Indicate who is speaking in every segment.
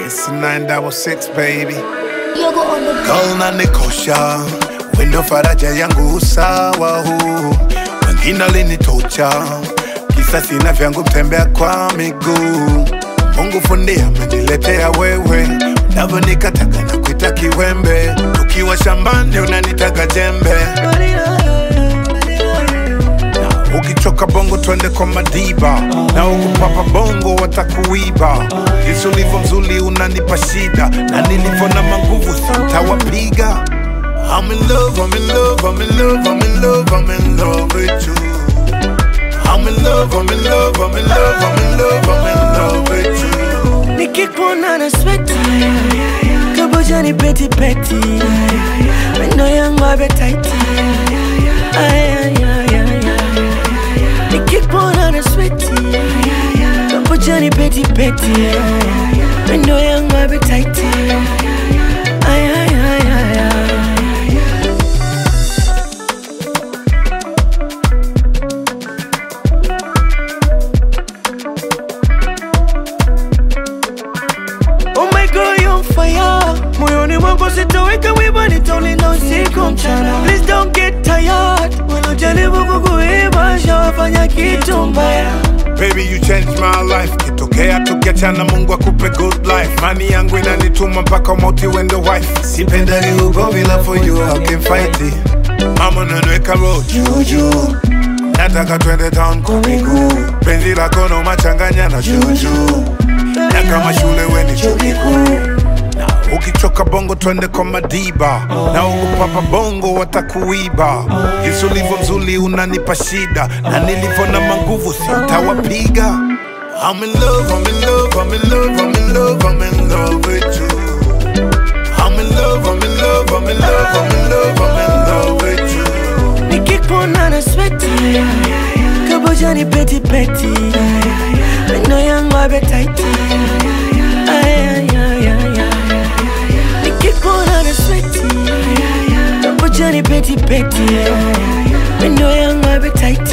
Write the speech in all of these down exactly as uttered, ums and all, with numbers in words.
Speaker 1: It's nine double six, baby.
Speaker 2: Yogo on the
Speaker 1: Girl na nikosha, wendo faraja yangu usawa huu. Wengine walinitocha, kisa sina vyangu mtembea kwa miguu. Mungu fundi ameniletea wewe, navyo nikataka na kuita kiwembe. Tukiwa shambani unanitaka jembe. Ukichoka bongo twende kwa madiba, na ukupapa bongo watakuiba. Jinsi ulivyo mzuri unanipa shida, na nilivyo na manguvu sitawapiga. I'm in love, I'm in love, I'm in love, I'm in love, I'm in love with you. I'm in love, I'm in love, I'm in love, I'm in love, I'm in love with you.
Speaker 3: Nikikuona na sweat, kaboja ni peti peti, wendo yangu appetite. Ay ay ay ay. Nikikuona na sweat, kaboja ni peti peti, wendo yangu appetite. Ay ay ay ay. Moyoni mwangu sitoweka wiba, nitaulinda usiku mchana. Please don't get tired, wanajaribu kukuiba, shawafanya kitu mbaya.
Speaker 1: Baby, you changed my life. Kitokea tukiachana Mungu akupe good life. Mani yangu inanituma mpaka mauti wendo wife. Sipendali ugomvi, love for you, I can fight it. Mama nanweka road juju, nataka twende town kwa miguu. Penzi lako no machanganya na juju, na kama shule weni chuo kikuu. Ukichoka bongo twende kwa madiba, na ukupapa bongo watakuiba. Jinsi ulivyo mzuri unanipa shida, na nilivyo na manguvu sitawapiga. I'm in love, I'm in love, I'm in love, I'm in love, I'm in love with you. I'm in love, I'm in love, I'm in love, I'm in love, I'm in love with you.
Speaker 3: Nikikuona na sweat, kaboja ni peti peti, wendo yangu appetite. Ay ay ay ay. Nikikuona na sweat, kaboja ni peti peti, wendo yangu appetite.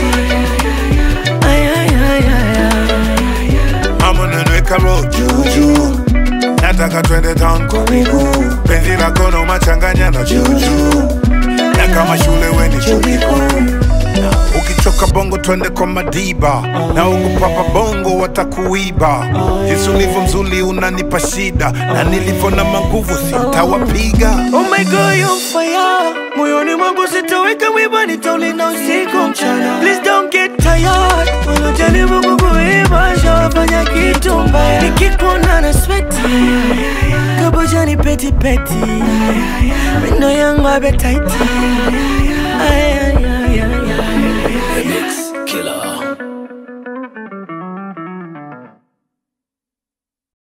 Speaker 3: Ay ay ay ay.
Speaker 1: Mama nanweka road juju, nataka twende town kwa miguu. Penzi lako no machanganya na juju, na kama shule weni chuo kikuu. Ukichoka bongo twende kwa madiba, na ukupapa bongo watakuiba. Jinsi ulivyo mzuri unanipa shida, na nilivyo na manguvu sitawapiga.
Speaker 3: Oh my God, you're fire. Moyoni mwangu sitoweka wiba, nitaulinda usiku mchana. Please don't get tired, wanajaribu kukuiba, shawafanya kitu mbaya. Nikikuona na sweat, kaboja ni peti peti, wendo yangu appetite. Ay